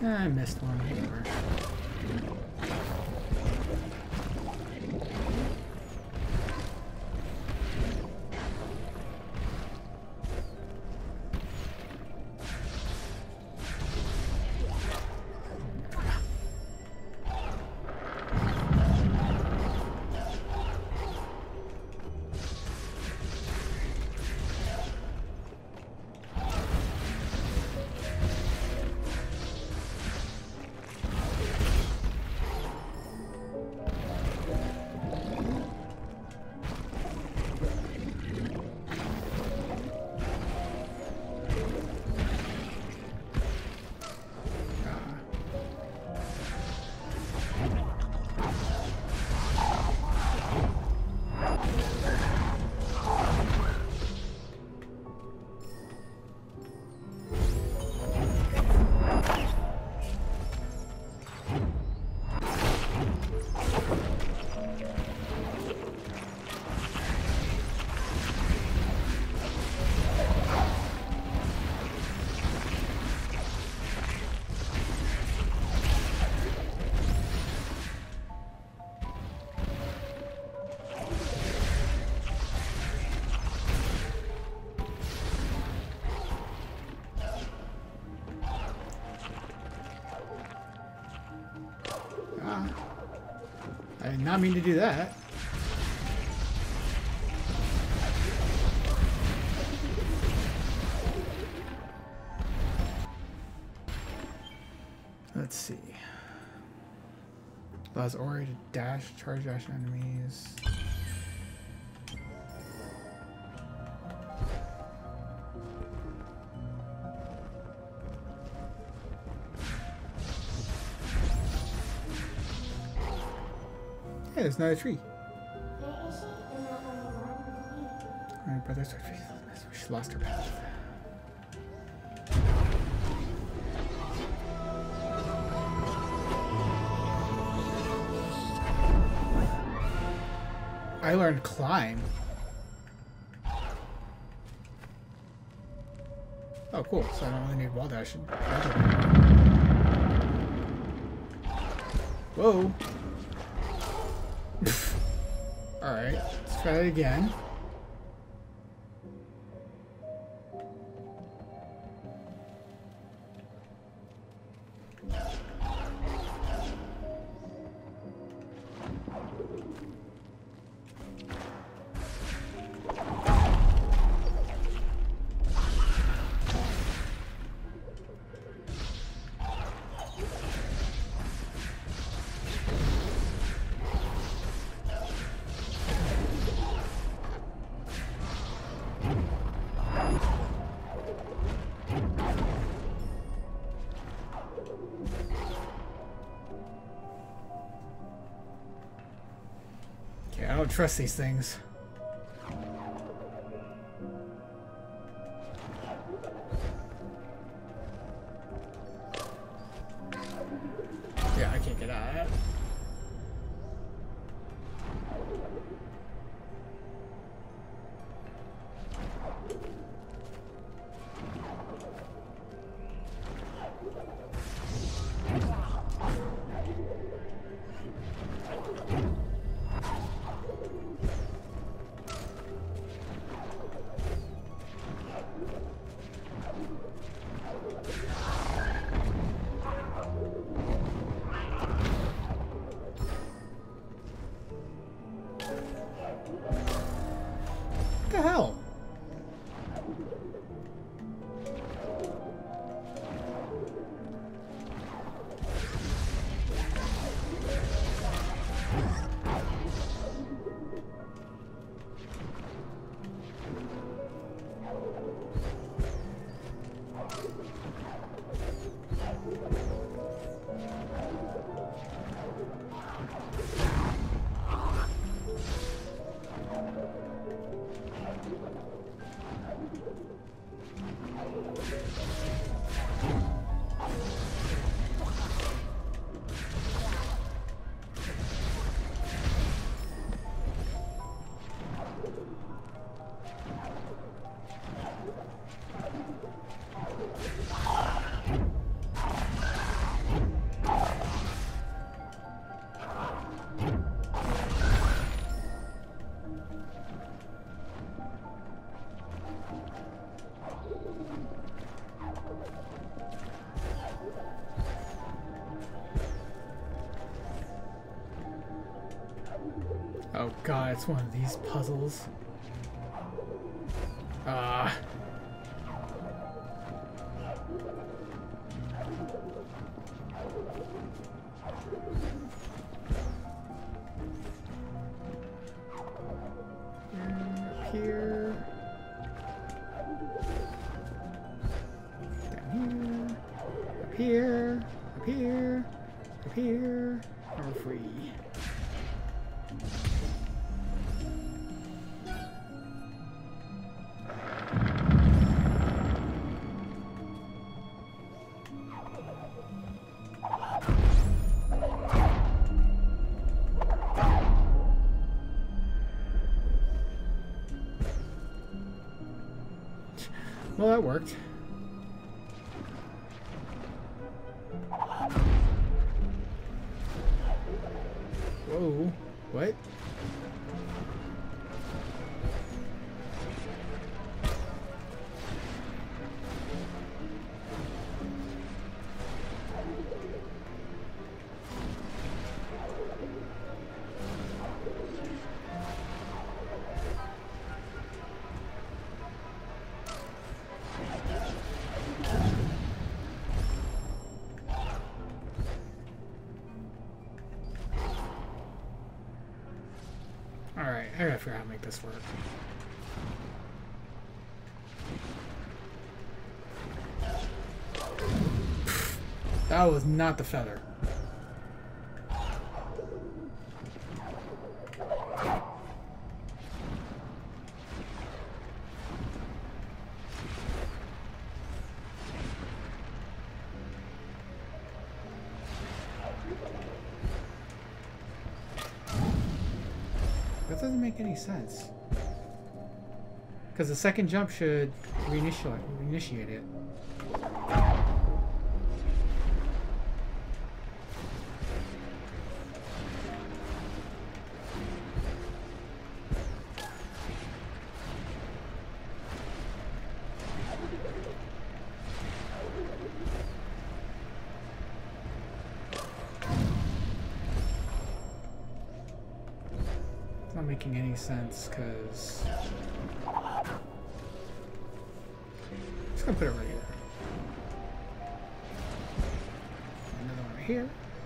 I missed one. Whatever. I did not mean to do that. Let's see. Allows Ori to dash, charge dash enemies. Hey, there's another tree. Alright, brothers, she lost her path. I learned climb. Oh, cool. So I don't really need wall dashing. Whoa. Alright, let's try that again. I don't trust these things. Yeah, I can't get out of that. God, it's one of these puzzles. Ah. Up here. Down here. Up here. Up here. Up here. And we're free. Well, that worked. Whoa, what? Alright, I gotta figure out how to make this work. That was not the feather. That doesn't make any sense. Because the second jump should reinitiate it. Not making any sense because I'm just gonna put it right here. Another one right here.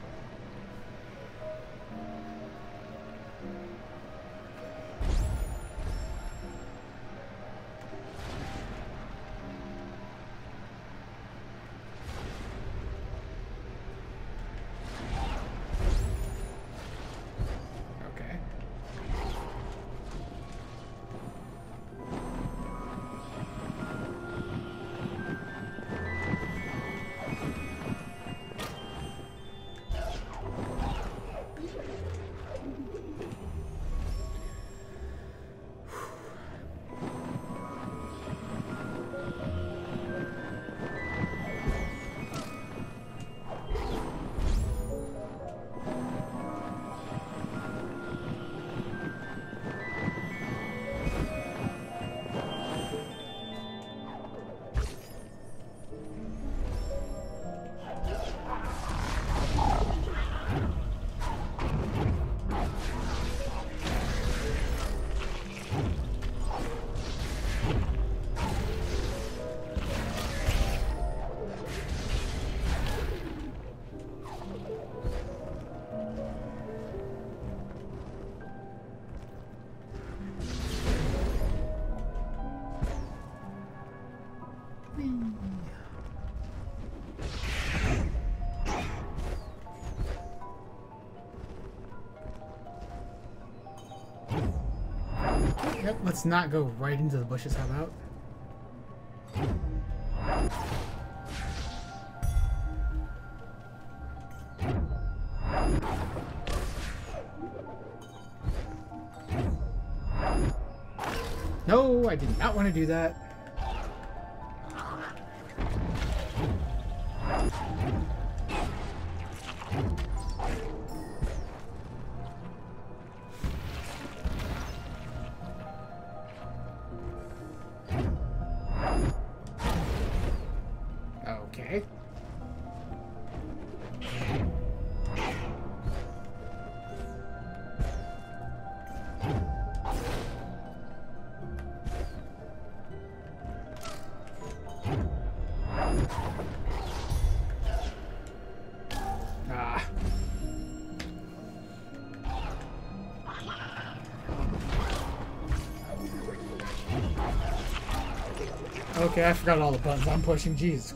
Yep, let's not go right into the bushes, how about? No, I did not want to do that. Okay. Okay, I forgot all the buttons I'm pushing. Jeez.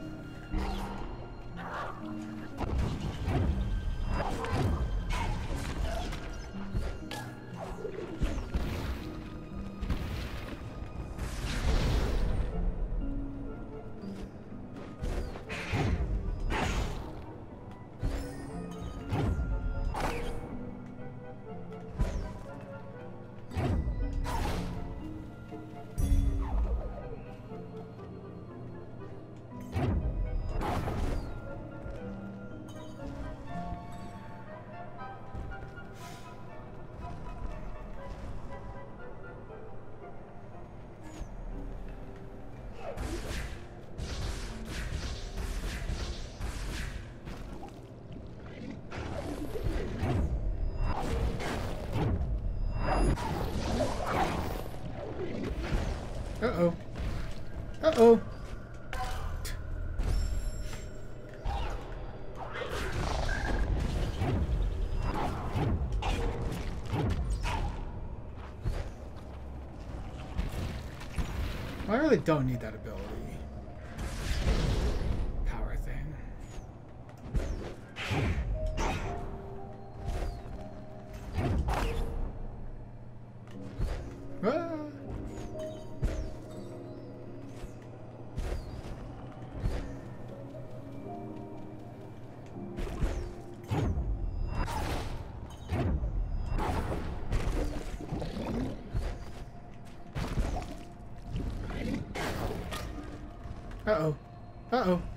Uh-oh. Uh-oh. I really don't need that ability. Power thing. Ah. Uh-oh. Uh-oh.